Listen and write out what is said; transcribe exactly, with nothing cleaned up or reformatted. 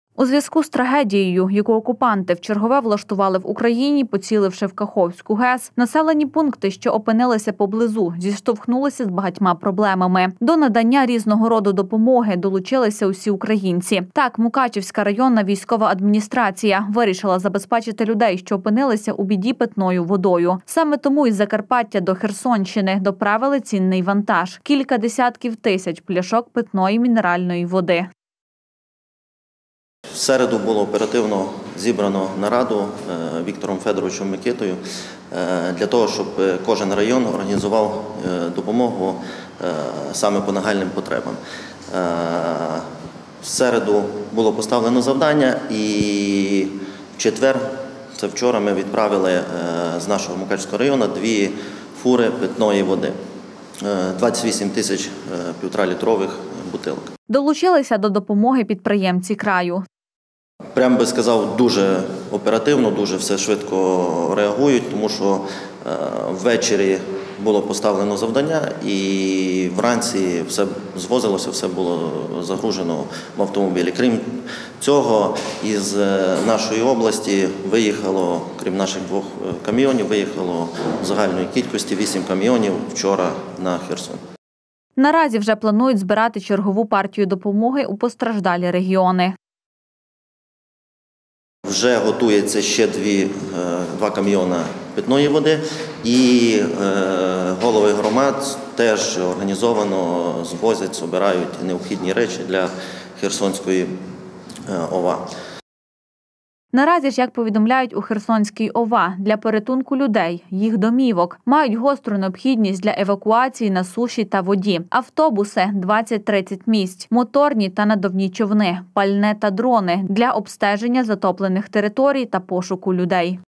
У зв'язку з трагедією, яку окупанти вчергове влаштували в Україні, поціливши в Каховську ГЕС, населені пункти, що опинилися поблизу, зіштовхнулися з багатьма проблемами. До надання різного роду допомоги долучилися усі українці. Так, Мукачівська районна військова адміністрація вирішила забезпечити людей, що опинилися у біді, питною водою. Саме тому із Закарпаття до Херсонщини доправили цінний вантаж – кілька десятків тисяч пляшок питної мінеральної води. В середу було оперативно зібрано нараду Віктором Федоровичем Микитою для того, щоб кожен район організував допомогу саме по нагальним потребам. В середу було поставлено завдання і в четвер, це вчора, ми відправили з нашого Мукачівського району дві фури питної води. двадцять вісім тисяч півторалітрових бутилок. Долучилися до допомоги підприємці краю. Прямо би сказав, дуже оперативно, дуже все швидко реагують, тому що ввечері було поставлено завдання і вранці все звозилося, все було загружено в автомобілі. Крім цього, із нашої області виїхало, крім наших двох камйонів, виїхало в загальної кількості вісім камйонів вчора на Херсон. Наразі вже планують збирати чергову партію допомоги у постраждалі регіони. Вже готується ще дві, два камйони питної води і голови громад теж організовано звозять, збирають необхідні речі для Херсонської ОВА. Наразі ж, як повідомляють у Херсонській ОВА, для порятунку людей, їх домівок, мають гостру необхідність для евакуації на суші та воді. Автобуси – двадцять-тридцять місць, моторні та надувні човни, пальне та дрони для обстеження затоплених територій та пошуку людей.